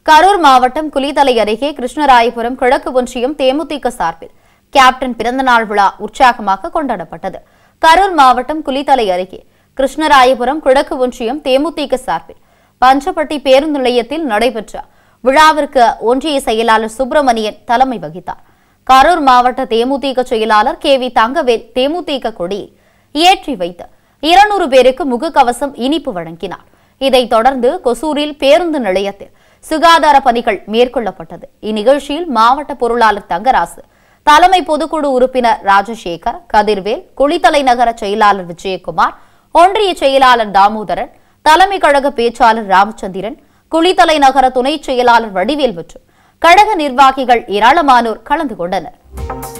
கரூர் மாவட்டம் குளித்தலை அருகே கிருஷ்ணராயபுரம் கிழக்கு ஒன்றியம் தேமுதிக சார்பில் கேப்டன் பிறந்தநாள் விழா உற்சாகமாக கொண்டாடப்பட்டது. கரூர் மாவட்டம் குளித்தலை அருகே கிருஷ்ணராயபுரம் கிழக்கு ஒன்றியம் தேமுதிக சார்பில் பஞ்சப்பட்டி பேருந்து நிலையத்தில் நடைபெற்ற விழாவிற்கு ஒன்றிய செயலாளர் சுப்பிரமணியன் தலைமை வகித்தார். கரூர் மாவட்ட தேமுதிக செயலாளர் KV தங்கவேல் தேமுதிக கொடியை ஏற்றி வைத்து 200 பேருக்கு முகக்கவசம் இனிப்பு வழங்கினார். இதைத் தொடர்ந்து கொசூரில் பேருந்து நிலையத்தில் சுகாதார பணிகள் மேற்கொள்ளப்பட்டது. இந்நிகழ்ச்சியில் மாவட்ட பொருளாளர் தங்கராசு, தலைமை பொதுக்குழு உறுப்பினர் ராஜசேகர், கதிர்வேல், குளித்தலை நகர செயலாளர் விஜயகுமார், ஒன்றிய செயலாளர் தாமோதரன், தலைமை கழக பேச்சாளர் ராமச்சந்திரன், குளித்தலை நகர துணை செயலாளர் வடிவேல் மற்றும் கழக நிர்வாகிகள் ஏராளமானோர் கலந்து கொண்டனர்.